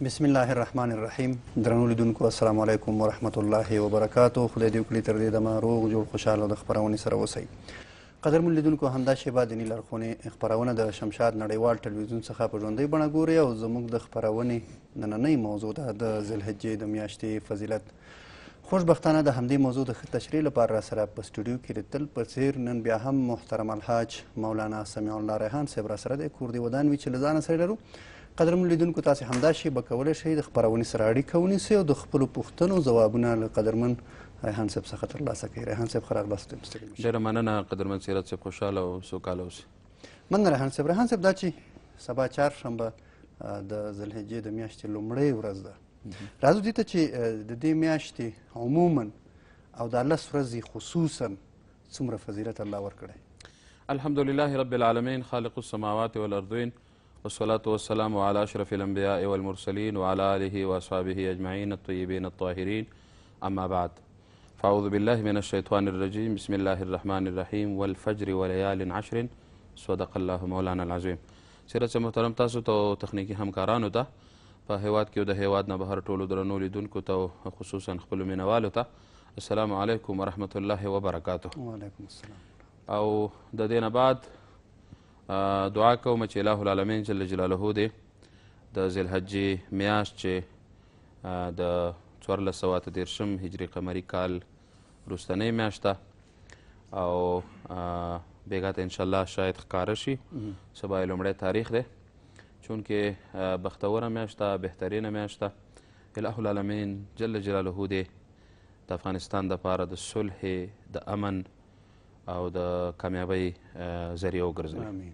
بسم الله الرحمن الرحیم. درنو لیدونکو السلام علیکم ورحمت الله وبرکاتو. خدای دې وکړي تر دې دمه روغ جوړ خوشحاله د خپرونې سره اوسئ. قدرمن لیدونکو همدا شیبه دیني لارښوونې خپرونه د شمشاد نړیوال ټلویزیون څخه په ژوندۍ بڼه ګوري او زموږ د خپرونې نننۍ موضوع ده د ذوالحجې د میاشتې فضیلت. خوشبختانه د همدې موضوع د ښه تشریح لپاره را سره په سټوډیو کې د تل په څیر نن بیا هم محترم الحاج مولانا سمیع الله ریحان صاحب را سره دی. کور دې ودان وي چې له ځانه سره لرو. قدرمن لیدونکو تاسې همدا شیبه کولی شئ د خپرونې سره اړیکه ونیسئ او د خپلو پوښتنو ځوابونه له قدرمن ریحان صاحب څخه ترلاسه کړئ. ریحان صاحب ښه راغلاست. ډېره مننه قدرمن سیرت صاحب، خوشحاله او سوکاله اوسئ. مننه ریحان صاحب. ریحان صاحب دا چې سبا چهارشنبه د ذوالحجې د میاشتې لومړۍ ورځ ده، راځو دې ته چې د دې میاشتې عموما او دا 10 ورځې خصوصا څومره فضیلت الله ورکړی. الحمدلله رب العالمین خالق السماوات والارضین والصلاة والسلام على أشرف الأنبياء والمرسلين وعلى آله وأصحابه أجمعين الطيبين الطاهرين، أما بعد، فأعوذ بالله من الشيطان الرجيم. بسم الله الرحمن الرحيم. والفجر وليال عشر، صدق الله مولانا العظيم. سیرت صاحب محترم، تاسو ته تخنیکي همکارانو ته په هیواد کې او د هیواد نه بهر ټولو درنو لیدونکو ته خصوصا خپلو مینوالو ته السلام علیکم ورحمة الله وبرکاته. وعلیکم السلام. او د دې نه بعد دعا کوم چې الله العالمین جل جلاله دې د ذوالحجې میاشت چې د 1430 هجري قمري کال وروستنۍ میاشت ده او بېګا ته انشاءالله شاید ښکاره شي. سبا یې لومړی تاریخ دی، چونکې بختوره میاشت ده، بهترینه میاشت ده. الله العالمین جل جلاله دې د افغانستان دپاره د صلح، د امن او د کامیابۍ ذریعه وګرځوي.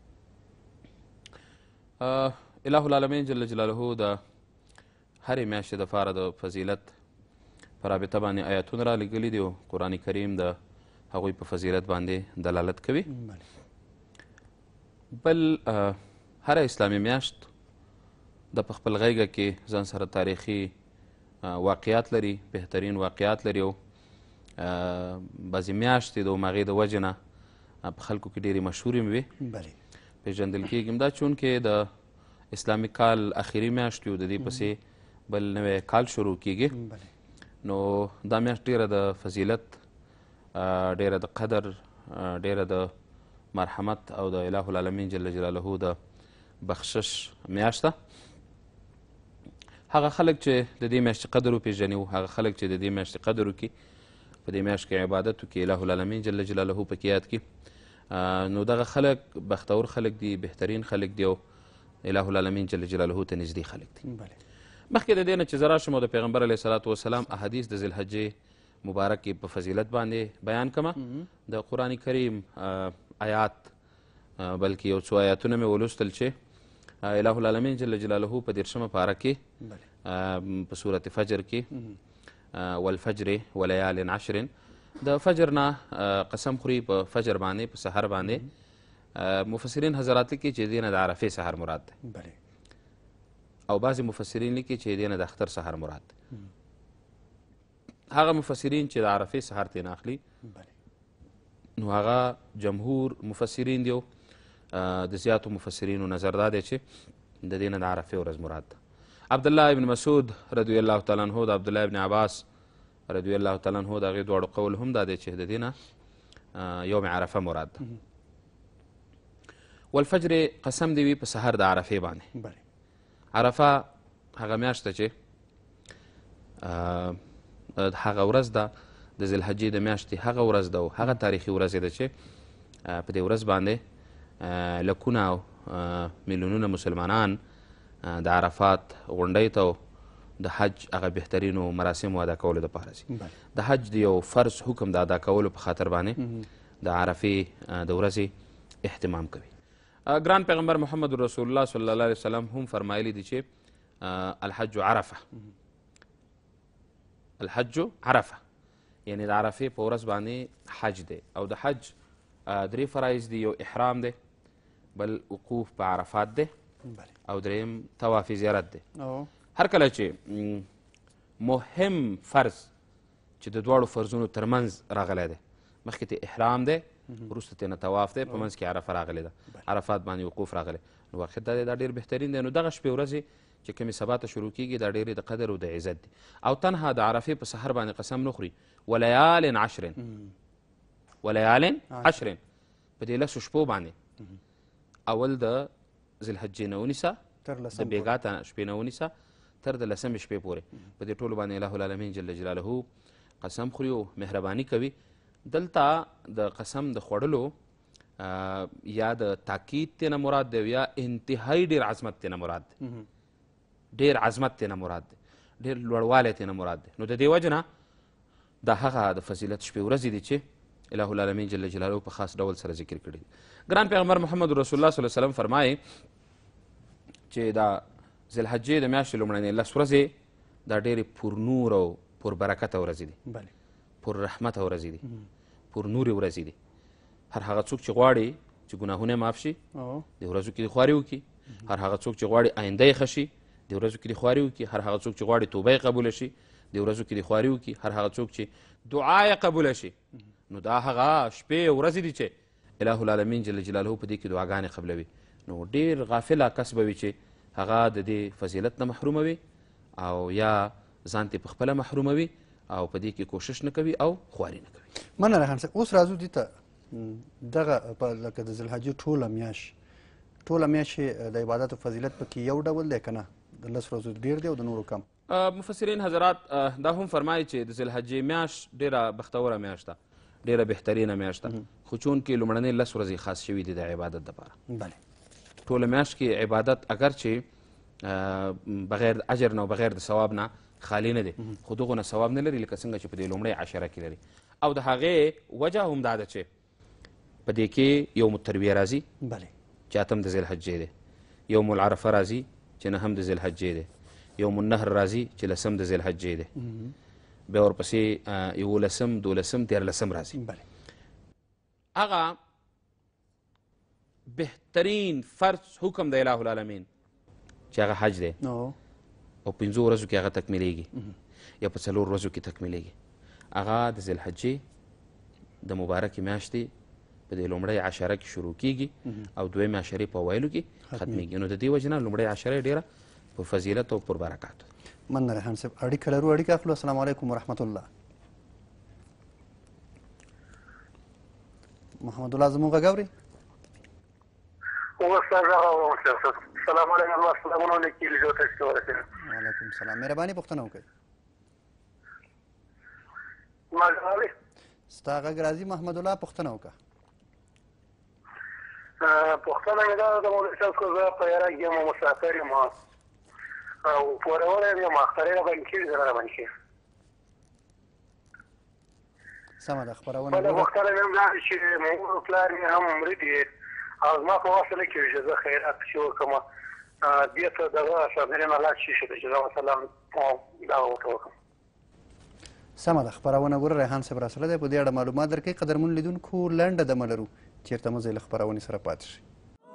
الله العالمین جل جلاله د هرې میاشتې دپاره د فضیلت په رابطه باندې آیاتونه رالیږلي دي او قرآن کریم د هغوی په فضیلت باندې دلالت کوي. بل هره اسلامي میاشت د په خپل غیږه کې ځان سره تاریخي واقعیات لري، بهترین واقعیات لري او بعضې میاشتې د هماغې د وجې نه په خلکو کې ډېرې مشهورې وي، پېژندل کېږي. دا چونکې د اسلامي کال اخري میاشت وي او د دې پسې بل نوی کال شروع کېږي، نو دا میاشت ډېره د فضیلت، ډېره د قدر، ډېره د مرحمت او د اله العالمین جل جلاله د بخشش میاشت ده. هغه خلک چې د دې میاشتې قدر وپېژني او هغه خلک چې د دې میاشتې قدر وکړي، په دې میاشت کې عبادت وکړي، اله العالمین جل جلاله پکې یاد کړي، نو دغه خلک بختور خلک دي، بهترین خلک دي او اله العالمین جل جلاله ته نږدې خلک دي. مخکې د دې نه چې زه راشم او د پیغمبر علیه صلات وسلام احادیث د ذوالحجې مبارکې په فضیلت باندې بیان کړمه، د قرآن کریم آیات بلکې یو څو آیاتونه مې ولوستل چې اله العالمین جل جلاله په 13مه پاره کې په سورت فجر کې والفجر وليال عشر، د فجر نه قسم خوري په فجر باندې، په سحر باندې. مفسرین حضرات لیکي چې دې نه د عرفې سحر مراد دی، او بعضې مفسرین لیکي چې دې نه د اختر سحر مراد دی. هغه مفسرین چې د عرفې سحر ترېنه اخلي نو هغه جمهور مفسرین دي او د زیاتو مفسرینو نظر دا دی چې د دې نه د عرفې ورځ مراد ده. عبدالله ابن مسعود رضی الله تعالی عنه، د عبدالله ابن عباس رضی الله تعالی عنه، د هغې دواړو قول هم دا دی چې د دې نه یوم عرفه مراد ده. والفجر قسم دی وي په سحر د عرفې باندې. عرفه هغه میاشت ده چې هغه ورځ ده د ذوالحجې د میاشتې هغه ورځ ده او هغه تاریخي ورځ ده چې په دې ورځ باندې لکونه او میلیونونه مسلمانان د عرفات غونډۍ ته د حج هغه بهترینو مراسمو ادا کولو دپاره ځي. د حج د یو فرض حکم د ادا کولو په خاطر باندې د عرفې د ورځې اهتمام کوي. ګران پیغمبر محمد رسول الله صلی الله علیه وسلم هم فرمایلی دي چې الحج عرفه، الحج عرفه، یعنی د عرفې په ورځ باندې حج دی. او د حج 3 فرایض دي، یو احرام دی، بل وقوف په عرفات دی، او دریم طواف زیارت دی. هر کله چې مهم فرض چې د دواړو فرضونو ترمنځ راغلی دی، مخکې ته احرام دی، وروسته ترې نه طواف دی، په منځ کې عرفه راغلی ده، عرفات باندې وقوف راغلی، نو واقعیت دا دی دا ډېر بهترین دی. نو دغه شپې ورځې چې کومې سبا ته شروع کېږي دا ډېرې د قدر او د عزت دي او تنها د عرفې په سحر باندې قسم نه خوري ولیال عشر ولیال عشر په دې 10 شپو باندې اول د ذوالحجې نه ونیسه د بیګا شپې نه ونیسه تر د 10مې شپې پورې په دې ټولو باندې الله العالمین جل جلاله قسم خوري او مهرباني کوي دلته د قسم د خوړلو یا د تاکید تینا مراد دی یا انتهایی ډېر عظمت تینا مراد دی ډېر عظمت تینا مراد دی ډېر لوړوالی تینا مراد دی نو د دې وجه نه دا هغه د فضیلت شپې ورځې دي چې الله العالمین جل جلاله په خاص ډول سره ذکر کړي دي ګران پیغمبر محمد رسول الله صلی الله علیه وسلم فرمایي چې دا ذوالحجې د میاشتې لومړنۍ 10 ورځې دا ډېرې پرنور او پربرکته ورځې دي پر رحمت ورځې دي پر نورې ورځې دي هر هغه څوک چې غواړي چې ګناهونه معاف شي د ورځو کې د خواري وکړي هر هغه څوک چې غواړي آینده یې ښه شي د ورځو کې د خواري وکړي هر هغه څوک چې غواړي توبه یې قبوله شي د ورځو کې د خواري وکړي هر هغه څوک چې دعا یې قبوله شي نو دا هغه شپې ورځې دي چې اله العالمین جل جلاله په دې کې دعاګانې قبلوي نو ډېر غافله کس به وي چې هغه د دې فضیلت نه محرومه وي او یا ځان ترې پخپله محروموي او په دې کې کوشش نه کوي او خواري نه کوي مننه ریحان صاحب اوس راځو دې ته دغه لکه د ذوالحجې ټوله میاشت د عبادت او فضیلت پکې یو ډول دی که نه د 10 ورځو ډېر دی او د نورو کم مفسرین حضرات دا هم فرمایي چې د ذوالحجې میاشت ډېره بختوره میاشت ده ډېره بهترینه میاشت ده خو چونکې لومړنۍ 10 ورځې خاص شوي دي د عبادت دپاره ټوله میاشت کې عبادت اگر چې بغیر د اجر نه او بغیر د ثواب نه خالی نه دی خو دغو نه ثواب نه لري لکه څنګه چې په دې لومړۍ 10 کې لري او د هغې وجه هم دا ده چې په دې کې یوم الترویه راځي چې 8 د ذوالحجې دی یوم العرفه راځي چې 9 د ذوالحجې دی یوم النهر راځي چې 10 د ذوالحجې دی بیا ورپسې 11 12 13 راځي هغه بهترین فرض حکم د اله العالمین چې هغه حج دی او 5 ورځو کې هغه تکمیلیږي یا په 4 ورځو کې تکمیلیږي هغه د ذوالحجې د مبارکې میاشتې په دې لومړۍ 10 کې شروع کیږي او دویمې 10 په اوایلو کې ختمیږي نو د دې وجې نه لومړۍ 10 ډېره په فضیلت او پر برکاتو مننه ریحان صاحب اړیکه لرو اړیکه اخلو السلام علیکم ورحمت الله محمد الله زموږ غږ اوري السلام علیکم السلام علیکم وعلیکم السلام مهرباني پوښتنه وکړئ ستا غږ راځي محمد الله پوښتنه وکړه پوښتنه مې دا ده مولوي صاحب که زه په عراق یم او مسافر یم او پورهولی یم اخترې راباندې کېږي زه راباندې کېږي سمه ده خپرونه بله پوښتنه مې هم دا ده چې مور او پلار مې هم مړه دي او زما په وسه نه کېږي چې زه خیرات پسې وکړم دې ته دغه صابرین الله چې شي د جزا وسلام دغه ورته وکړم سمه ده خپرونه ګوره ریحان صاحب راسره دی په دې اړه معلومات درکوي قدرمن لیدونکو لنډه دمه لرو چېرته مه ځئ له خپرونې سره پاتې شئ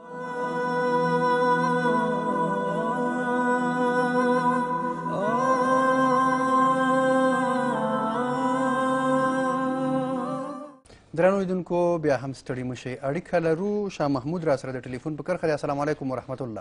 درنو لیدونکو بیا هم ستړي مه شئ اړیکه لرو شاه محمود راسره د ټلیفون په کرښه دی السلام علیکم ورحمت الله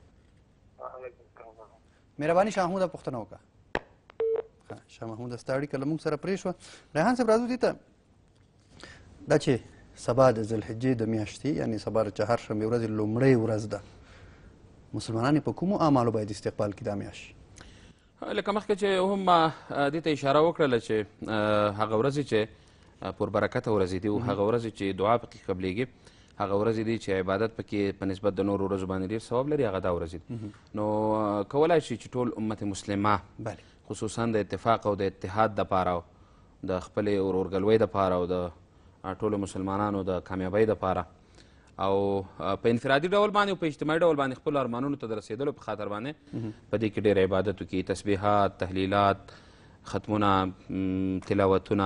مهرباني شاه محموده پوښتنه وکړه شاه محمود ستا اړیکه له موږ سره پرې شوه ریحان صاحب راځو دې ته دا چې سبا د ذوالحجې د میاشتې یعنې سبا د چهارشنبې ورځې لومړۍ ورځ ده مسلمانان په کومو اعمالو باید استقبال کړي دا میاشت لکه مخکې چې هم دې ته اشاره وکړله چې هغه ورځې چې پربرکته ورځې دي او هغه ورځې چې دعا پکې قبلیږي هغه ورځې دي چې عبادت پکې په نسبت د نورو ورځو باندې ډېر ثواب لري هغه دا ورځې دي نو کولی شي چې ټول امت مسلمه خصوصا د اتفاق او د اتحاد دپاره او د خپلې ورورګلوۍ دپاره او د ټولو مسلمانانو د کامیابۍ دپاره او په انفرادي ډول باندې او په اجتماعي ډول باندې خپلو ارمانونو ته د رسېدلو په خاطر باندې په دې کې ډېر عبادت وکړي تسبیحات تحلیلات ختمونه تلاوتونه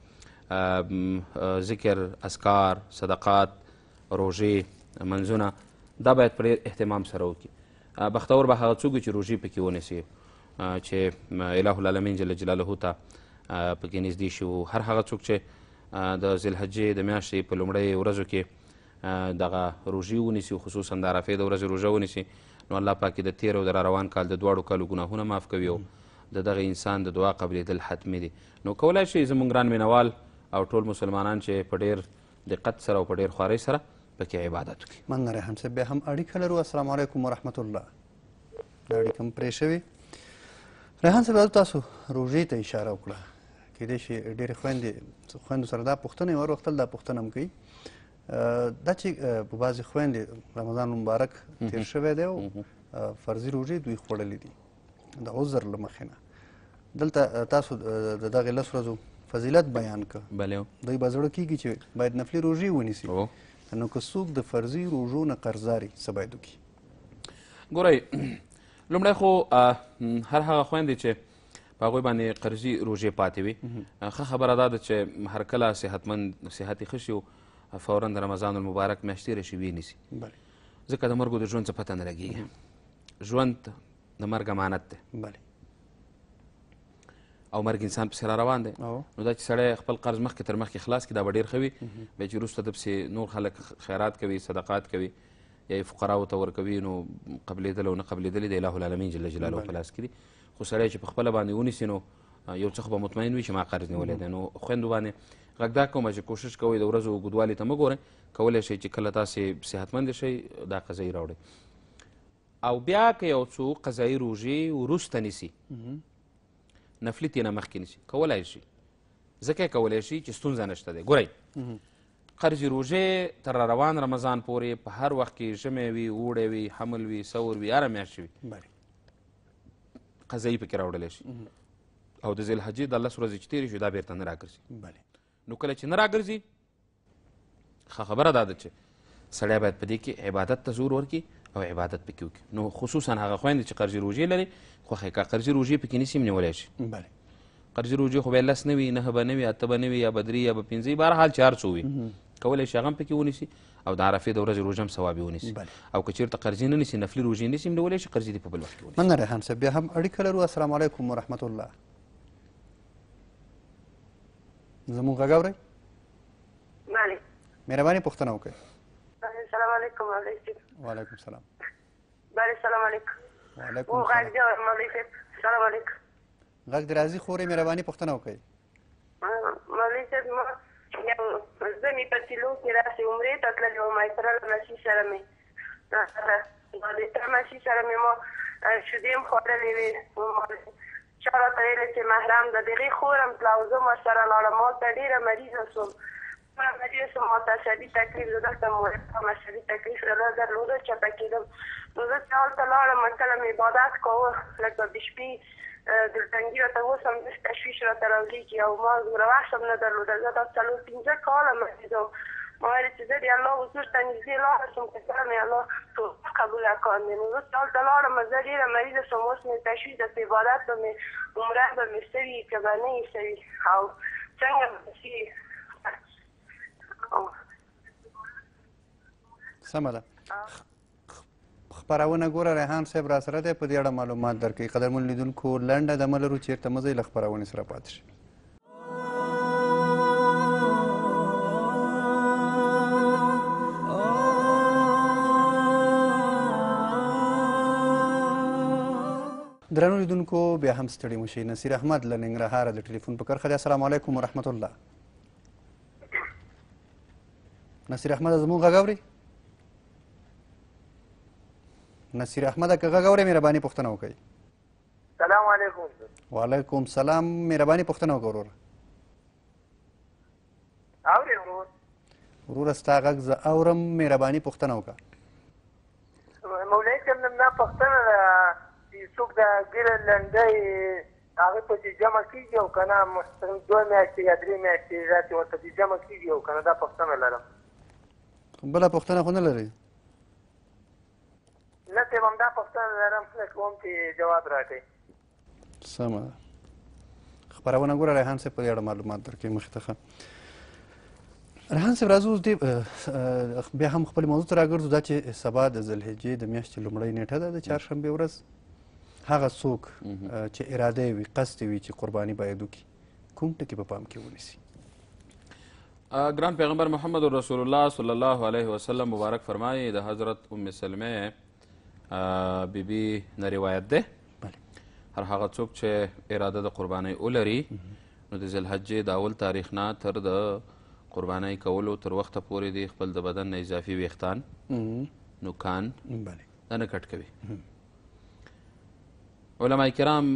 ذکر اذکار صدقات روژې منځونه دا باید په ډېر اهتمام سره وکړي بختور به هغه څوک وي چې روژې پکې ونیسي چې اله العالمین جل جلاله ته پکې نږدې شي هر هغه څوک چې د ذوالحجې د میاشتې په لومړۍ ورځو کې دغه روژې ونیسي خصوصا د عرفې د ورځې روژه ونیسي نو الله پاک د تیر او د روان کال د دواړو کالو ګناهونه معاف کوي او د دغه انسان د دعا قبلېدل حتمي دي. نو کولی شئ زموږ ګران مینوال او ټول مسلمانان چې په ډېر دقت سره او په ډېر خوارۍ سره پکې عبادت وکړي. مننه ریحان صاحب. بیا هم اړیکه لرو. السلام علیکم ورحمت الله. دا اړیکه هم پرې شوې. ریحان صاحب تاسو روژې ته اشاره وکړه. کیدای شي ډېرې خویندو سره دا پوښتنه یې وروختل، دا پوښتنه هم کوي دا چې په بعضې خویندې رمضان مبارک تېر شوی دی او فرضي روژې دوی خوړلې دي د عذر له مخې نه. دلته تاسو د دغې 10 ورځو فضیلت بیان کړه. بلې دوی به زړه کېږي چې باید نفلي روژې ونیسي. نو که څوک د فرضي روژو نه قرضداري څه باید وکړي؟ ګورئ، لومړی خو هر هغه خویندې چې په هغوی باندې قرضي روژې پاتې وي، ښه خبره دا ده چې هر کله صحتمند صحت یې ښه شي او فورا د رمضان المبارک میاشت تېره شي ویې نیسي، ځکه د مرګو د ژوند څه پته نه لګېږي. ژوند د مرګ امانت دی او مرګ انسان پسې را روان دی. نو دا چې سړی خپل قرض مخکې تر مخکې خلاص کړي دا به ډېر ښه وي. بیا چې وروسته د پسې نور خلک خیرات کوي، صدقات کوي، یا یې فقراو ته ورکوي، نو قبلېدل او نه قبلېدل د الله العالمین جل جلاله په لاس کې دي. خو سړی چې په خپله باندې ونیسي نو یو څه خو به مطمئن وي چې ما قرض نیولی دی. نو خویندو باندې غږ دا کومه چې کوشش کوئ د ورځو اوږدوالي ته مه ګورئ، کولی شئ چې کله تاسې صحتمند شئ دا قضایي راوړئ. او بیا که یو څوک قضایي روژې وروسته نیسي، نفلي تېنه مخکې نیسي، کولی شي، ځکه یې کولی شي چې ستونزه نشته دی. ګورئ، قرضي روژې تر روان رمضان پورې په هر وخت کې ژمی وي، اوړی وي، حمل وي، سور وي، هره میاشت وي، قضایي پکې راوړلی شي. او د ذوالحجې د 10 ورځې چې تېرې شي دا بېرته نه راګرځي. نو کله چې نه راګرځي، ښه خبره دا ده چې سړی باید په دې کې عبادت ته زور ورکړي او عبادت پکې وکړي. نو خصوصا هغه خویندې چې قرضي روژې لري، خوښه یې که قرضي روژې پکې نیسي هم نیولی شي. قرضي روژې خو بیا 10 نه وي، 9 به نه وي، 8 به نه وي، یا به 3 یا به 5 وي، بهرحال چې هر څو وي کولی شي هغه هم پکې ونیسي او د عرفې د ورځې روژه هم ثواب یې ونیسي. او که چېرته قرضي نه نیسي، نفلي روژې نیسي هم نیولی شي، قرضي دې په بل وخت کې ونیسي. مننه ریحان صاحب. بیا هم اړیکه لرو. السلام علیکم ورحمت الله. زموږ غږ اورئ؟ بله. مهرباني پوښتنه وکړئ. السلام علیکم مولوي صاحب. وعلیکم سلام. بله سلام علیکم. وعلیکم غږ دی مولوي صاحب. سلام علیکم. غږ دې راځي خورې مهرباني پوښتنه وکړئ. مولوي صاحب ما یو زه مې په سیلو کې راسې عمرې ته تللې وم، مایسره له مسیح سره مې د تر مسیح سره مې ما شیدې هم خوړلې وې. چا راته ویلې چې محرم ده، د هغې خور هم تله او زه هم ورسره لاړم. ما ورته ډېره مریضه شوم، مریضه شوم، ما ته عصبي تکلیف، زه دلته مو عصبي تکلیف درلوده، چپه کېدم. نو زه چې هلته لاړم، کله مې عبادت کاوه، لکه د شپې دلتنګي راته اوس هم داسې تشویش راته راولیږي او ما دومره وخت هم نه درلوده. زه دا 4-5 کاله مریضه وم. ما ویل چې زه د الله حضور ته نږدې لاړه شم، که کله مې الله توبه قبوله کاندې. نو زه چې هلته لاړم، زه ډېره مریضه شوم، اوس مې تشویش ده چې عبادت به مې عمره به مې څه وي که به نه وي څه وي او څنګه به څه وي. سمه ده. خپرونه ګوره ریحان صاحب را سره دی، په دې اړه معلومات درکوي. قدرمن لیدونکو لنډه دمه لرو، چېرته مه ځئ، له خپرونې سره پاتې شئ. درنو لیدونکو بیا هم ستړي مه شئ. نصیر احمد له ننګرهاره د ټلیفون په کرښه دی. السلام علیکم ورحمت الله. نصیر احمد زموږ غږ اورئ؟ نصیر احمد که غږ اورئ مهرباني پوښتنه وکړئ. سلام علیکم. وعلیکم سلام. مهرباني پوښتنه وکړه وروره. اورې ورور؟ وروره ستا غږ زه اورم، مهرباني پوښتنه وکړه. مولوي صاحب دا پوښتنه ده چې څوک د ګیره لنډۍ هغه پسې جمع کېږي او که نه 2 میاشتې یا 3 میاشتې داسې ورته جمع کېږي او که نه، دا پوښتنه لرم. بله پوښتنه خو نه لرئ؟ نه صاحب همدا پوښتنه لرم، فکر کوم چې جواب راکړئ. سمه ده. خپرونه ګوره ریحان صاحب په دې اړه معلومات درکوي مخې ته. ښه ریحان صاحب راځو اوس بیا هم خپلې موضوع ته راګرځو. دا چې سبا د ذوالحجې د میاشتې لومړۍ نیټه ده، د چهارشنبې ورځ، هغه څوک چې اراده یې وي، قصد یې وي چې قرباني باید وکړي، کوم ټکي په پام کې ونیسي؟ ګران پیغمبر محمد رسول الله صلی الله علیه وسلم مبارک فرمایي د حضرت ام سلمه بیبي نه روایت دی بله هر هغه څوک چې اراده د قربانۍ ولري نو د ذوالحجې د اول تاریخ نه تر د قربانۍ کولو تر وخته پورې دی خپل د بدن نه اضافي ویښتان نوکان بله دا نه کټ کوي علما کرام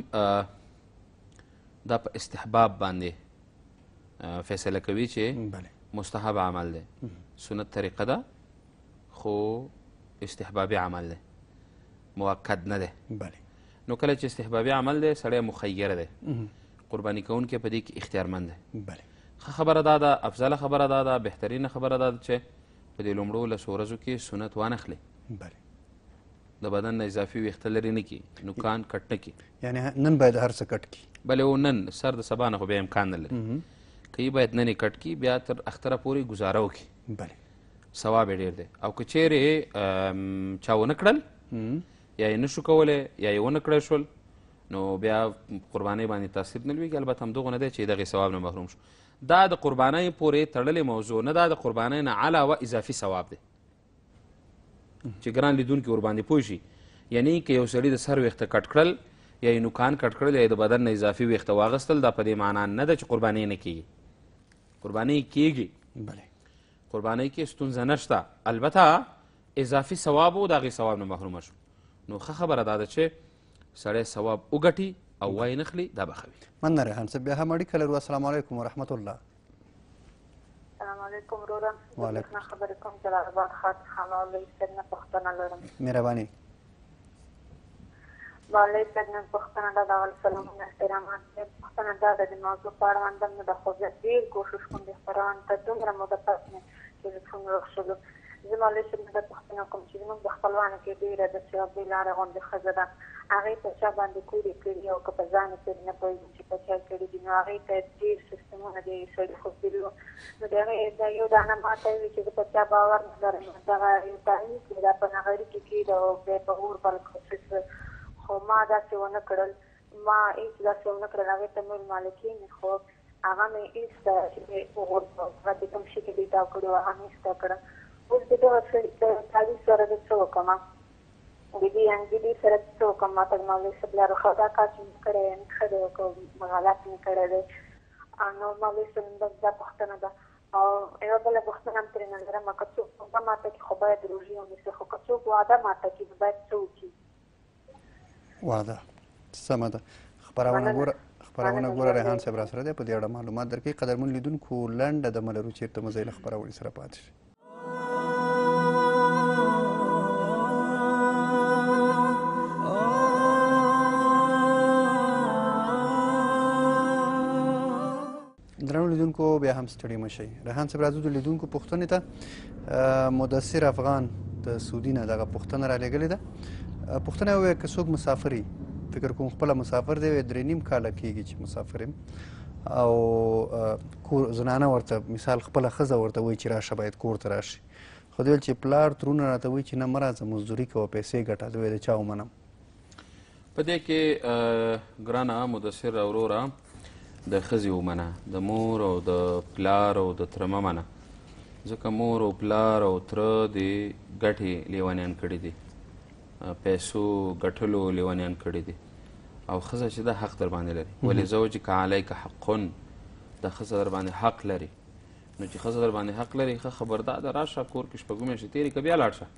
دا په استحباب باندې فیصله کوي چې بله مستحب عمل دی سنت طریقه ده خو استحبابي عمل دی مؤکد نه دی بله نو کله چې استحبابي عمل دی سړی مخیره دی قرباني کوونکی په دې کې اختیارمند دی بله ښه خبره دا ده افضله خبره دا ده بهترینه خبره دا ده چې په دې لومړو لسو ورځو کې سنت وانخلي بله د بدن نه اضافي ویښته لرې نه کړي نوکان کټ نه کړي یعنی نن باید هر څه کټ کړي بلې او نن سر د سبا نه خو بیا امکان نه لري که یې باید نن یې کټ کړي بیا تر اختره پورې ګزاره وکړي بله ثواب یې ډېر دی او که چیرې چا ونه کړل یا یې نشو کولی یا یې ونه کړی شول نو بیا قربانۍ باندې تاثیر نه لویږي البته همدغه نه دی چې دغې ثواب نه محروم شو دا د قربانۍ پورې تړلې موضوع نه دا د قربانۍ نه علاوه اضافي ثواب دی چې ګران لیدونکي ورباندې پوه شي یعنی که یو سړي د سر ویښته کټ کړل یا یې نوکان کټ کړل یا یې د بدن نه اضافي ویښته واغستل دا په دې معنا نه ده چې قربانۍ نه کېږي قربانۍ کېږي بله قربانۍ کې ستونزه نشته البته اضافي ثواب و د هغې ثواب نه محرومه شو نو ښه خبره دا ده چې سړی ثواب وګټي او وای نخلي دا به ښه وي مننه ریحان صاحب بیا هم اړیکه لرو السلام علیکم ورحمت الله السلام علیکم وروره وعلیکم نه خبرې کوم جلال آباد ښار څخه مولوي صاحب نه پوښتنه لرم مهرباني مولوي صاحب نه پوښتنه ده د اول سلامونه احترامات پوښتنه دا ده د موضوع په اړه همدم نه ده خو زه ډېر کوشش کوم د خپرون ته دومره موده پس مې ټلیفون راښودلو زه مولوي صاحب نه دا پوښتنه کوم چې زموږ د خپلوانو کې ډېره د ثوابي لارې غوندې ښځه ده هغې په چا باندې کورې کړي او که په ځان یې کړي نه پوهېږم چې په چا کړي دي نو هغې ته ډېر سیستمونه د سړي ښودلي وو نو د هغې دا یو دانه ماته وي چې زه په چا باور نه لرم دغه یو تعویض دی دا په نغري کې کېده او بیا په اور بل خو ما داسې ونه کړل ما هېڅ داسې ونه کړل هغې ته مې ویل مالکین خو هغه مې ایسته چې اور هغه د کوم شي کې دی تاو کړي وو هغه مې ایسته کړه اوس د دغه تعویض سره زه څه وکړم د دې انګېدې سره څه وکړم ما ته مولوي صاحب لارو ښه دا کار چې مې کړی یم ښه دی که غلط مې کړی دی نو مولوي صاحب بس دا پوښتنه ده او یوه بله پوښتنه هم ترې نه لرم که څوک وعده ماته کړي خو باید روژې ونیسي خو که څوک وعده ماته کړي نو باید څه وکړي وعده سمه ده خپرونه ګوره ریحان صاحب را سره دی په دې اړه معلومات درکوي قدرمن لیدونکو لنډه دمه لرو چېرته مو ځای له خپرونې سره پاتې شي درنو لیدونکو بیا هم ستړي مه شئ ریحان صاحب راځو د لیدونکو پوښتنې ته مدثر افغان د سعودي نه دغه پوښتنه رالیږلې ده پوښتنه یې وویل که څوک مسافر وي فکر کوم خپله مسافر دی 3.5 کاله کېږي چې مسافر یم او کور زنانه ورته مثال خپله ښځه ورته وایي چې راشه باید کور ته راشي خو دوی ویل چې پلار ترونه راته وایي چې نه مه راځه مزدوري کوه پیسې ګټه زه د چا ومنم په دې کې ګرانه مدثر وروره د ښځې ومنه د مور او د پلار او د تره مه منه ځکه مور او پلار او تره د ګټې لیونیان کړي دي پیسو ګټلو لیونیان کړي دي او ښځه چې دا حق در باندې لري ولزوجک علیک حقن دا ښځه در باندې حق لري نو چې ښځه در باندې حق لري ښه خبردار ده راشه کور کې شپږ میاشتې تېرې که بیا لاړ شه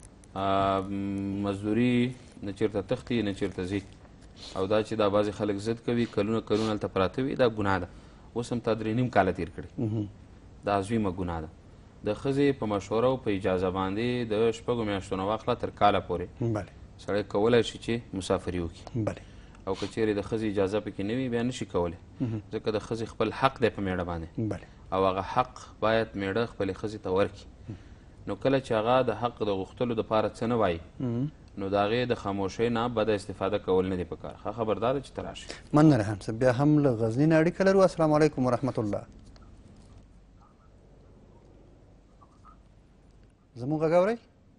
مزدوري نه چېرته تښتي نه چېرته ځي او دا چې دا بعضې خلک ضد کوي کلونه کلونه هلته پراته وي دا ګناه ده اوس هم تا 3.5 کاله تېر کړي دا عظیمه ګناه ده د ښځې په مشوره او په اجازه باندې د 6 میاشتو نه واخله تر کاله پورې سړی کولی شي چې مسافري وکړي او که چیرې د ښځې اجازه پکې نه وي بیا نشي کولی ځکه د ښځې خپل حق دی په میړه باندې او هغه حق باید میړه خپلې ښځې ته ورکړي نو کله چې هغه د حق د غوښتلو دپاره څه نه وایي نو د هغې د خاموشۍ نه بده استفاده کول نه دي په کار ښه خبردار ده چې ته راشي مننه ریحان صاحب بیا هم له غزني نه اړیکه لرو السلام علیکم ورحمت الله زموږ غږ اورئ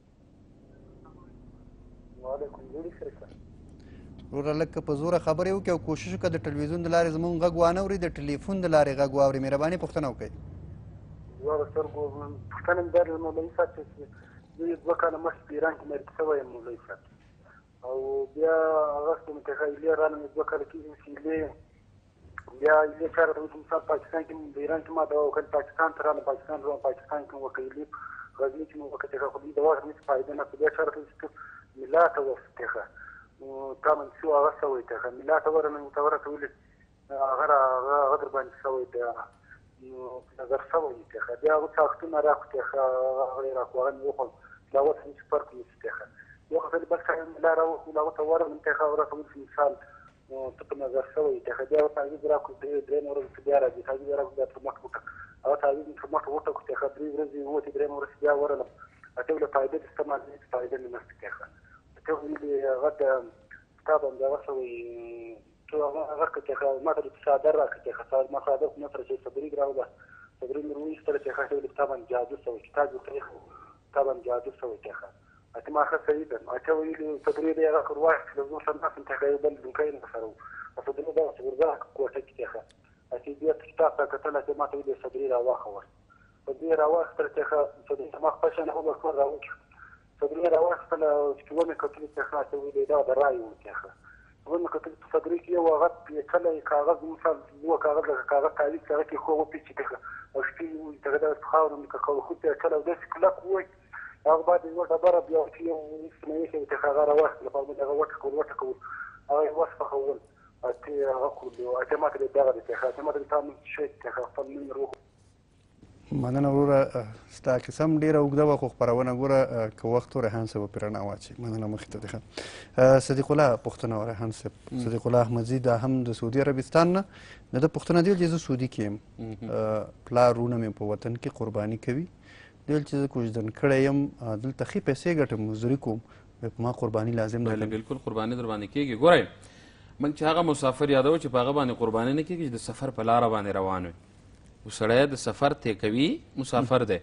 وروره لږ که په زوره خبرې وکړي او کوشش وکړه د ټلویزیون د لارې زموږ غږ وانه اوري د ټلیفون د لارې غږ واوري مهرباني پوښتنه وکړئ دواړو سترګو پوښتنه مې دا ده مولوي صاحب چې زه 2 کاله مخکې په ایران کې مریض شوی یم مولوي صاحب او بیا هغه څه متخه ایلې رانه مې 2 کاله کېږي چې ایلې بیا ایلې چاره ته مثال پاکستان کې د ایران کې ما دوا وکړل پاکستان ته راغله پاکستان کې وکړ ایلې غزني کې مې وکړ چې خو دې دوا هیڅ فایده نه کوي بیا چاره ته چې ملا ته وسته تا من شو هغه سوی ته ملا ته ورنه متوره ته ولې هغه در باندې سوی ته نظر سوی ته بیا هغه څاختونه راکوته هغه راکوه نه وخت لا وخت هیڅ فرق نشته یو څه بل څه ملا راو ته ورنه ته خبره کوم مثال ته په نظر سوی ته بیا هغه راکوه درې نور بیا راځي هغه راکوه تر مخ وټه هغه تعویض تر مخ وټه کوته خبرې ورځي وته درې نور بیا ورنه اته له فائدې استعمال نه فائدې نه نشته ته ویلي هغه طبعا دا وسوي تو هغه کې ما ته صادر راکړي خاصه ما صادر نه تر چې صبري راوړه صبري مروي ستر چې خاصه طبعا جادو سوي کتاب تاریخ طبعا جادو سوي ته اته ما خاصه دې اته ویلي صبري دې هغه کړوای چې زه سم نه تقریبا دکې نه سره صبري دا چې ورځه کوټه کې ته اته دې کتاب ته کتل چې ما ته دې صبري راوخه صبري راوخه تر چې صبري ما خپل نه هو کور راوخه صدري راوخته چې ومه کتل څه خاصه ویلې دا د رای وکړه ومه کتل صدري کې یو هغه کله کاغذ مثال یو کاغذ تعویض سره کې خو وپیچ کړه او شپې ته دا خاورم کې خو ته کله د کله کوی هغه باندې یو ډبره بیا چې یو سمې کې ته هغه راوخته په موږ هغه وټ کول هغه وصفه کول اته هغه کول اته ماته دا غوډه ته خاطر ماته تاسو شي ته خپل من روح مننه وروره ستا قسم ډېره اوږده وه خو خپرونه ګوره که وخت و ریحان صاحب پرې رڼا واچوي مننه مخې ته دی ښه صدیق الله پوښتنه وه ریحان صاحب صدیق الله احمدزي دا هم د سعودي عربستان نه د ده پوښتنه دی چې زه سعودي کې یم پلارونه مې په وطن کې قرباني کوي دی چې زه کوژدن کړی یم دلته ښې پیسې ګټم مزدوري کوم په ما قرباني لازم نه بالکل قرباني در باندې کېږي ګورئ موږ چې هغه مسافر یادوو چې په هغه باندې قرباني نه کېږي چې د سفر په لاره باندې روان وي سړی د سفر طی کوي مسافر دی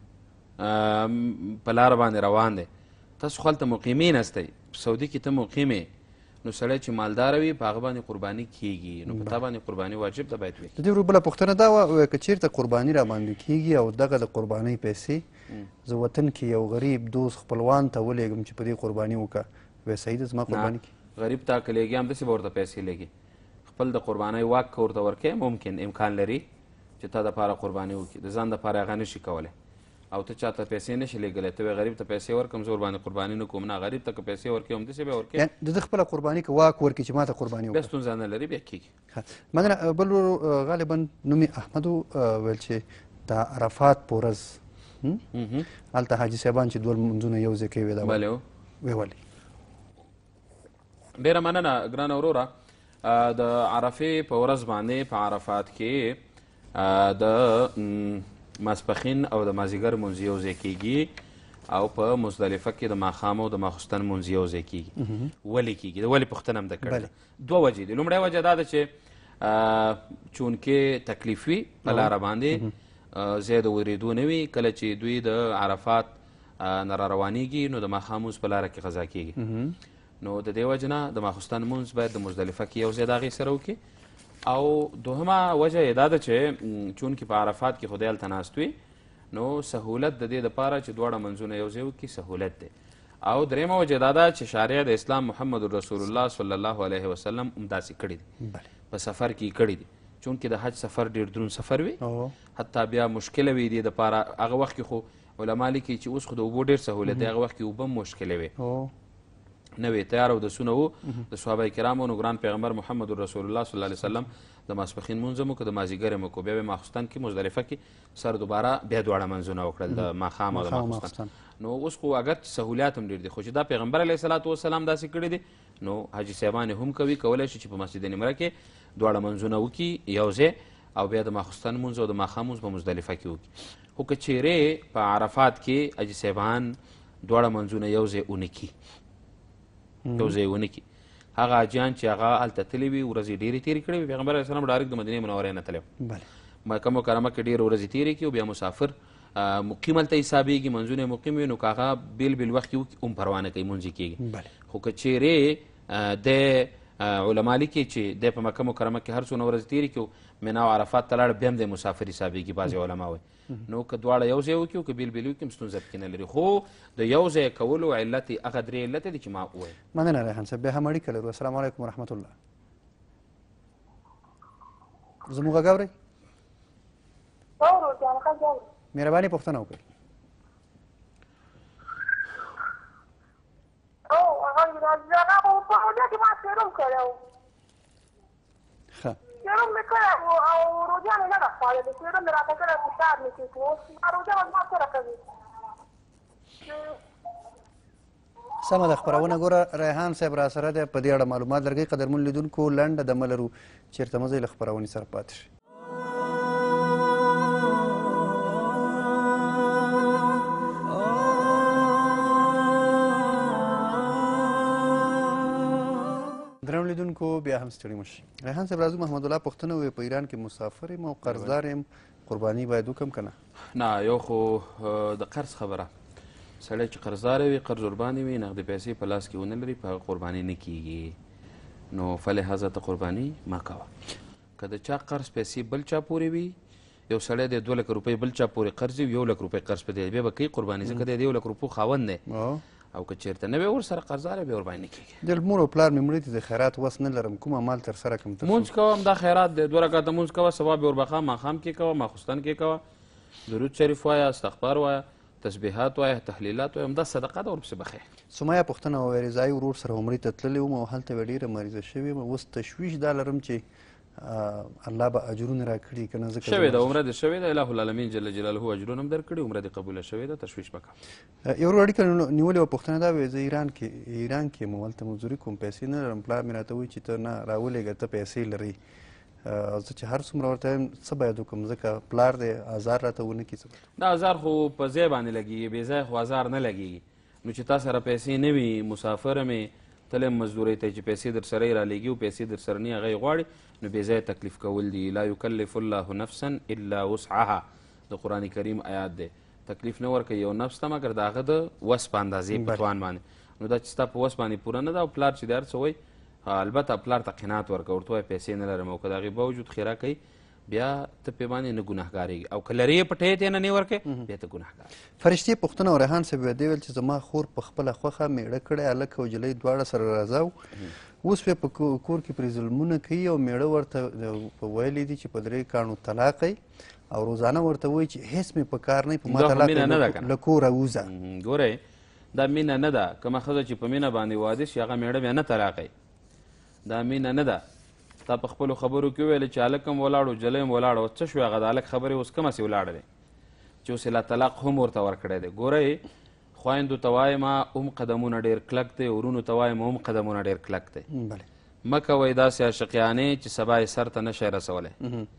په لاره باندې روان دی تاسو خو هلته مقیمین هستئ په سعودي کې ته مقیم یې نو سړی چې مالداره وي په هغه باندې قرباني کېږي نو په تا باندې قرباني واجب ده باید وي د دې ورو بله پوښتنه دا وه که چېرته قرباني را باندې کېږي او دغه د قربانۍ پیسې زه وطن کې یو غریب دوست خپلوان ته ولېږم چې په دې قرباني وکړه وایي صحیح ده زما قرباني کړي غریب ته که لېږي همداسې به ورته پیسې لېږي خپل د قربانۍ واک که ورته ورکوې ممکن امکان لري چې تا دپاره قرباني وکړي د ځان دپاره هغه نشي کولی او ته چاته پیسې نشي لېږلی ته وایې غریب ته پیسې ورکړم زه ورباندې قرباني نه کوم نه غریب ته که پیسې ورکوې همداسې به یې ورکوې د ده خپله قرباني که واک ورکړي چې ما ته قرباني بیا وکړه ستونزه نه لري بیا کېږي مننه بل ورو غالبا نوم یې احمد ویل چې د عرفات په ورځ هلته حاجي صاحبان چې دوه لمونځونه یو ځای کوي دا بلې وی ولې ډېره مننه ګرانه وروره د عرفې په ورځ باندې په عرفات کې د ماسپښین او د مازدیګر مونځ یو ځای کېږي او په مزدلفه کې د ماښام او د ماخوستن مونځ یو ځای کېږي ولې کېږي د ولې پوښتنه هم ده کړې ده دوه وجې دي لومړی وجه دا ده چې چونکې تکلیف وي په لاره باندې ځای د ورېدو نه وي کله چې دوی د عرفات نه را روانېږي نو د ماښام مونځ په لاره کې قضا کېږي نو د دې وجې نه د ماخوستن مونځ باید د مزدلفه کې یو ځای د هغې سره وکړي او دوهمه وجه یې دا ده چې چونکې په عرفات کې خدای هلته ناست وي نو سهولت د دې دپاره چې دواړه منځونه یو ځای وکړي سهولت دی او درېیمه وجه دا ده چې شارع د اسلام محمد رسول الله صلی الله علیه وسلم همداسې کړي دي په سفر کې یې کړي دي چونکې د حج سفر ډېر دروند سفر وي حتی بیا مشکله وي دې دپاره هغه وخت کې خو علما لیکي چې اوس خو د اوبو ډېر سهولت دی هغه وخت کې اوبه هم مشکله وي نوې تیار او د سونه وو د صحابه کرامو نو ګران پیغمبر محمد رسول الله صلی الله علیه وسلم د ماسپښین مونځ هم وکړه د مازدیګر هم وکړو بیا به ماخوستن کې مزدلفه کې سر دوباره بیا دواړه منځونه وکړل د ماښام او د ماخوستن نو اوس خو اگر سهولیات هم ډېر دي خو چې دا پیغمبر علیه الصلاة والسلام داسې کړي دي نو حاجي صاحبان هم کوي کولی شي چې په مسجد نمره کې دواړه منځونه وکړي یو ځای او بیا د ماخوستن مونځ او د ماښام مونځ په مزدلفه کې وکړي خو که چیرې په عرفات کې حاجي صاحبان دواړه منځونه یو ځای ونه کړي یو ځای ونه کړي هغه حاجیان چې هغه هلته تللي وي ورځې ډېرې تېرې کړې وي پیغمبر علیه السلام ډایرکټ د مدینې منورې نه تللی مکه مکرمه کې ډېرې ورځې تېرې کړي او بیا مسافر مقیم هلته حسابېږي منځونه مقیم وي نو که هغه بېل بېل وخت کې هم پروا نه کوي مونځ یې کېږي خو که چیرې د علما لیکي چې دی په مکه مکرمه کې هر څونه ورځې تېرې کړو مینا او عرفات ته لاړ بیا هم دی مسافر حسابېږي بعضې علما وایي نو که دواړه یو ځای وکړو که بېل بېل وکړو هم ستونزه پکې نه لري خو د یو ځای کولو علت یې هغه درې علت دي چې ما وویل. مننه ریحان صاحب. بیا هم اړیکه لرو. السلام علیکم ورحمت الله. زموږ غږ اورئ؟ مهرباني پوښتنه وکړئ. ښه سیروم مې کړی و او روژه مې نه ده خوړلې. سیروم مې راته کړی فشار مې ټیټ و. اوس روژه به زما څه راکوي؟ سمه ده خپرونه ګوره ریحان صاحب را سره دی په دې اړه معلومات لرګئ. قدرمن لیدونکو لنډه دمه لرو چېرته مه ځئ له خپرونې سره پاتې شئ. درنو لیدونکو بیا هم ستړي مه شئ. ریحان صاحب راځو محمد الله پوښتنه وویل په ایران کې مسافر یم او قرضدار یم قرباني باید وکړم که نه؟ نه یو خو د قرض خبره سړی چې قرضدار وي قرض ورباندې وي نغدې پیسې په لاس کې ونه لري په هغه قرباني نه کیږي نو فلهذا ته قرباني مه کوه. که د چا قرض پیسې بل چا پورې وي یو سړی د 2 لک روپۍ بل چا پورې قرض وي 1 لک روپۍ قرض په دی بیا به کوي قرباني ځکه دی د 1 لک روپو خاوند دی او که چېرته نه وی ورسره قرضدار بیا ورباندې نه کېږي. د مور او پلار مې مړه دي د خیرات وس نه لرم کوم عمل ترسره کړم؟ مونځ کوه همدا خیرات دی 2 رکعته مونځ کوه ثواب یې وربخه ماښام کې کوه ماخوستن کې کوه درود شریف وایه استغفار وایه تسبیحات وایه تحلیلات وایه همدا صدقه ده ورپسې بخې. سمیه پوښتنه وویل رضایي ورور سره عمرې ته تللی وم او هلته به ډېره مریضه شوې وم اوس تشویش دا لرم چې الله به اجرونه راکړي که نه ځکه شوې ده عمره دې شوې ده الله العالمین جل جلاله اجرونه هم درکړي عمره دې قبوله شوې ده تشویش مه کوه. یو ورور اړیکه نیولې وه پوښتنه دا وې زه ایران کې یم هلته مزدوري کوم پیسې نه لرم پلار مې راته وایي چې ته نه راولېږه ته پیسې لرې زه چې هر څومره ورته وایم څه باید وکړم ځکه پلار دی ازار راته ونه کړي څه دا ازار خو په ځای باندې لګېږي بې ځای خو ازار نه لګېږي نو چې تا سره پیسې نه وي مسافر مې تل هم مزدورۍ ته چې پیسې در سره یې رالیږي او پیسې در سره نه هغه یې غواړي نو بې ځایه تکلیف کول دي لا یکلف الله نفسا الا وسعها د قرآن کریم آیات دی تکلیف نه ورکوي یو نفس ته مګر د هغه د وس په اندازې په توان باندې نو دا چې ستا په وس باندې پوره نه ده او پلار چې د هر څه وایي البته پلار ته قناعت ورکوه ورته وایي پیسې نه لرم او که د هغې باوجود خیره کوي بیا ته پې باندې نه ګناهګارېږي او که لرې یې پټې ته نه ورکوې بیا ته ګناهګار. فرشتې پوښتنه او ریحان صاحب دې ویل چې زما خور په خپله خوښه میړه کړی هلک او نجلۍ دواړه سره راځه اوس بیا په کور کې پرې ظلمونه کوي او میړه ورته ویلی دي چې په 3 کاڼو طلاق او روزانه ورته وایي چې هېڅ مې په کار نه په ما طلاق له کوره ووځه. ګورئ دا مینه نه ده کومه ښځه چې په مینه باندې واده شي هغه میړه بیا نه طلاقوي دا مینه نه ده. تا په خپلو خبرو کې وویل چې هلک هم ولاړ و نجلۍ هم ولاړه څه شوې هغه د هلک خبرې اوس کومسې ولاړه دی چې اوس یې لا طلاق هم ورته ورکړی دی. ګورئ خویندو ته وایم هم قدمونه ډېر کلک دی ورونو ته وایم هم قدمونه ډېر کلک دی. مه کوئ داسې عاشقیانې چې سبا یې سر ته نشئ رسولی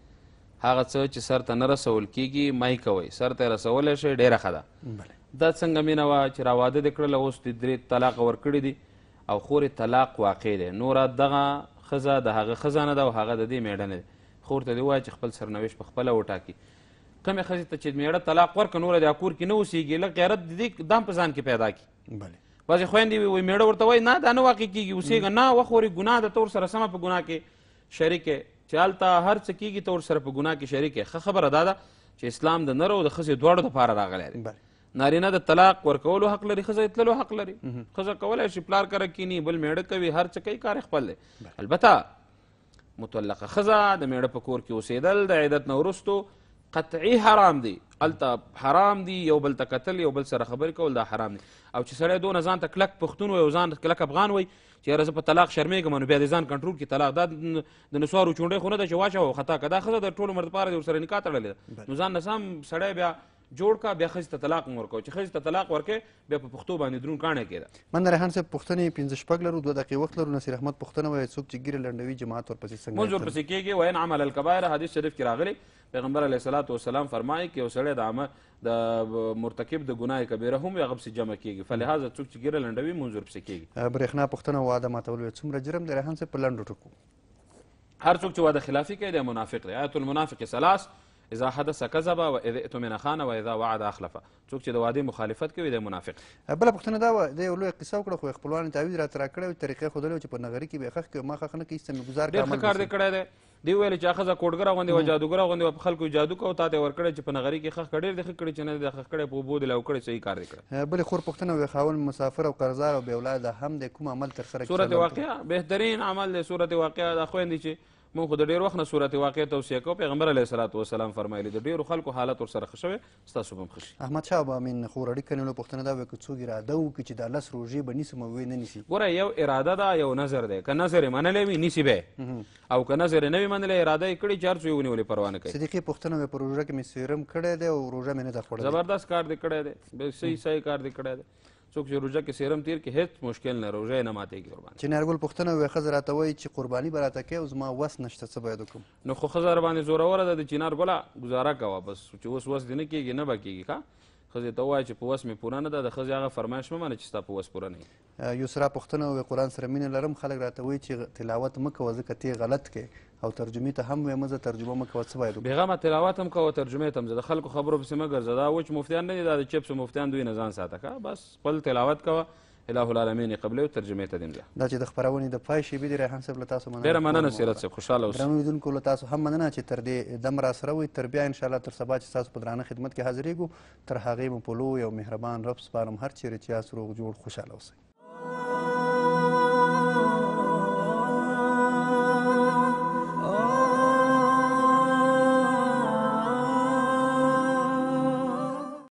هغه څه چې سر ته نه رسول کېږي مه یې کوئ سر ته یې رسولی شئ ډېره ښه ده. دا څنګه مینه وه چې را واده دې کړله اوس دې 3 طلاقه ورکړي دي او خور طلاق واقع دی نوره دغه ښځه د هغه ښځه نه ده او هغه د دې میړه نه دی خور ته دې ووایه چې خپل سرنوشت په خپله وټاکي کمې ښځې ته چې میړه طلاق ورکړه نوره د کور کې نه اوسېږي لږ غیرت د دې دا هم په ځان کې پیدا کړي. بعضې خویندې وي میړه ورته وایي نه دا نه واقع کېږي اوسېږه نه وخورې ګناه ده ته ورسره سمه په ګناه کې شریک یې چې هلته هر څه کېږي ته ورسره په ګناه کې شریک یې ښه خبره دا ده چې اسلام د نر او د ښځې دواړو دپاره راغلی دی. نارینه د طلاق ورکولو حق لري ښځه یې تللو حق لري ښځه کولی شي پلار کره کینی بل میړه کوي هر څه کوي کار خپل دی. البته مطلقه ښځه د میړه په کور کې اوسېدل د عدت نه وروستو قطعي حرام دی هلته حرام دي یو بل ته کتل یو بل سره خبرې کول دا حرام دي او چې سړی دونه ځان ته کلک پښتون وي او ځان کلک افغان وي چې یاره زه په طلاق شرمېږم نو بیا د ځان کنټرول کړي طلاق دا د نسوارو چونډۍ خو نه ده چې واچوه خطا که دا ښځه د ټول عمر دپاره د ورسره نکاح تړلې ده نو ځان نه سم سړی بیا جوړ کا بیا ښځې ته طلاق هم ورکوه چې ښځې ته طلاق ورکوې بیا په پښتو باندې دروند کاڼی کېده. مننه ریحان صاحب پوښتنې 15 لرو 2 دقیقې وخت لرو. نصیر احمد پوښتنه وایي څوک چې ګیره لنډوي جماعت ورپسې څنګه مونځ ورپسې کېږي وین عمل الکبایر حدیث شریف کې راغلی پیغمبر علیه الصلاة والسلام فرمایي که یو سړی د مرتکب د ګناه کبیره هم هغه پسې جمع کېږي فلهذا څوک چې ګیره لنډوي مونځ ورپسې کېږي. برېښنا پوښتنه واده ماتول څومره جرم دی ریحان صاحب په لنډو ټکو؟ هر څوک چې واده خلافي کوي دی منافق دی. آیت المنافق 3 اذا حدث کذب و اذا اؤتمن خان و اذا وعد اخلف. څوک چې د وعدې مخالفت کوي د منافق. بله پوښتنه دا وه د یو لویه قصه وکړه خو خپلوانو تعویض راته راکړی و طریقې ښودلی و چې په نغري کې به یې ښخ کړي ما ښخ نه کړي ایسته مې ګزار ډېر ښه کار دې کړی دی. دی ویل چې ښځه کوډګره غوندې وه جادوګره غوندې وه په خلکو جادو کوه تا ته یې ورکړی چې په نغري کې ښخ کړه ډېر دې ښه کړي چې نه دې ښخ کړی په اوبو دې لو کړی صحیح کار دې کړی. بلې خور پوښتنه وې خاوند مسافر او قرضدار او بې اولاده هم دی کوم عمل ترسره صورت واقعه بهترین عمل دی. صورت واقعه دا خویندې چې موږ خو د ډېر وخت نه صورت واقعه توصیه کوو. پیغمبر علیه الصلاة والسلام فرمایلي د ډېرو خلکو حالت ورسره ښه شوی ستاسو به هم ښه شي. احمدشاه بابا امین خور اړیکه نیولو پوښتنه دا وې که څوک اراده وکړي چې دا 10 روژې به نیسم او ویې نه نیسي. ګوره یو اراده ده یو نظر دی. که نظر یې منلی وي نیسي به او که نظر یې نه وي منلی اراده یې کړې چې هر څو یې ونیولې پروا نه کوي. صدیقې پوښتنه وې په روژه کې مې سیرم کړی دی او روژه مې نه ده خوړلې. زبردست کار دې کړی دی. صحیح کار دې کړی دی. څوک چې روژه کې سیرم تیر کړي هېڅ مشکل نه روژه یې نه ماتېږي ورباندې. چنارګل پوښتنه وې ښځه راته وایي چې قرباني به راته کوې او زما وس نشته څه باید وکړم. نو خو ښځه راباندې زوروره ده د چنار ګله ګزاره کوه بس چې اوس وس دې نه کېږي نه به کېږي ښه. ښځې ته ووایه چې په وس مې پوره نه ده د ښځې هغه فرمایش مه منه چې ستا په وس پوره نه وي. یسرا پوښتنه وې قرآن سره مینه لرم خلک راته وایي چې تلاوت مه کوه ځکه ته غلط کې او ترجمې ته هم وې مه ځه ترجمه مه کوه څه باید وکړم. بېغمه تلاوت هم کوه ترجمې ته هم ځه د خلکو خبرو پسې مه ګرځه. دا وچ مفتیان نه دي دا د چپسو مفتیان دوی نه ځان ساته ښه بس خپل تلاوت کوه اله العالمین یې قبلې او ترجمې ته دې ځه. دا چې د خپرونې د پای شیبې د ریحان صاحب له تاسو مننه. ډېره مننه سیرت صاحب خوشحاله اوسئ. درنو لیدونکو له تاسو هم مننه چې تر دې دم را سره وئ. تر بیا انشاءالله تر سبا چې ستاسو په درانه خدمت کې حاضرېږو تر هغې مو په لوی او مهربان رب سپارم هر چیرې چې یاست روغ جوړ خوشحاله اوسئ.